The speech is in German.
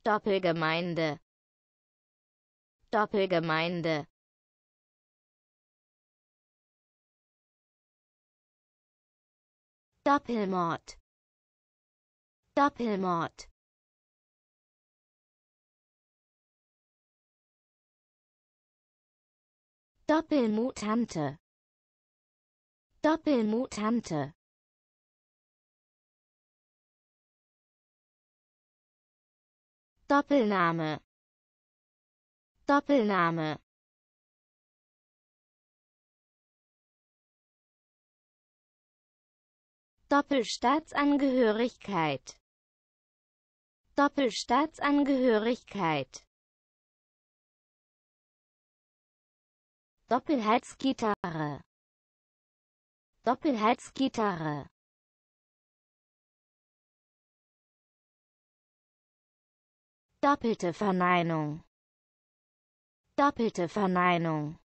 Doppelgemeinde, Doppelgemeinde, Doppelmord, Doppelmord, Doppelmutante, Doppelmutante, Doppelname, Doppelname, Doppelstaatsangehörigkeit, Doppelstaatsangehörigkeit, Doppelhalsgitarre, Doppelhalsgitarre, doppelte Verneinung, doppelte Verneinung,